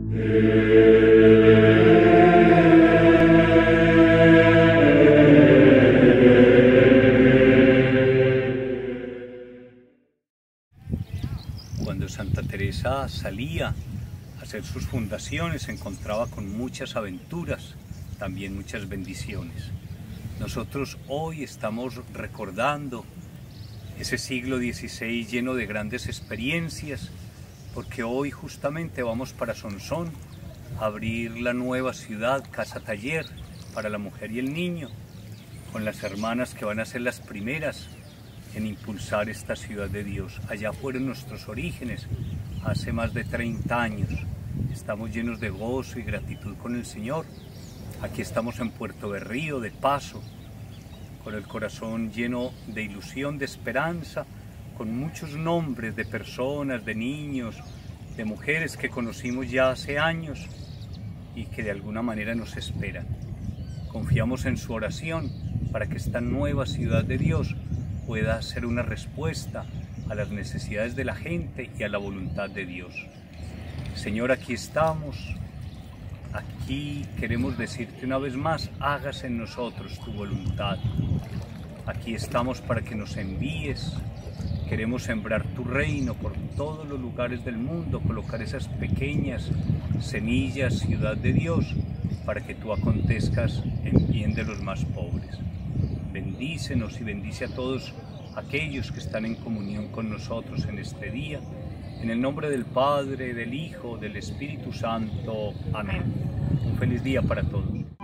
Cuando Santa Teresa salía a hacer sus fundaciones se encontraba con muchas aventuras, también muchas bendiciones. Nosotros hoy estamos recordando ese siglo XVI lleno de grandes experiencias, porque hoy justamente vamos para Sonsón a abrir la nueva ciudad, Casa Taller, para la mujer y el niño, con las hermanas que van a ser las primeras en impulsar esta ciudad de Dios. Allá fueron nuestros orígenes, hace más de 30 años. Estamos llenos de gozo y gratitud con el Señor. Aquí estamos en Puerto Berrío, de paso, con el corazón lleno de ilusión, de esperanza, con muchos nombres de personas, de niños, de mujeres que conocimos ya hace años y que de alguna manera nos esperan. Confiamos en su oración para que esta nueva ciudad de Dios pueda ser una respuesta a las necesidades de la gente y a la voluntad de Dios. Señor, aquí estamos, aquí queremos decirte una vez más, hágase en nosotros tu voluntad. Aquí estamos para que nos envíes, queremos sembrar tu reino por todos los lugares del mundo, colocar esas pequeñas semillas, ciudad de Dios, para que tú acontezcas en bien de los más pobres. Bendícenos y bendice a todos aquellos que están en comunión con nosotros en este día. En el nombre del Padre, del Hijo, del Espíritu Santo. Amén. Un feliz día para todos.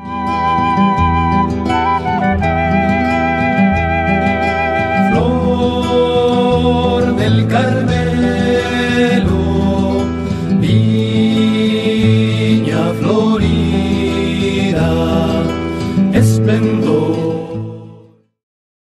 Flor del Carmelo, viña florida, esplendor.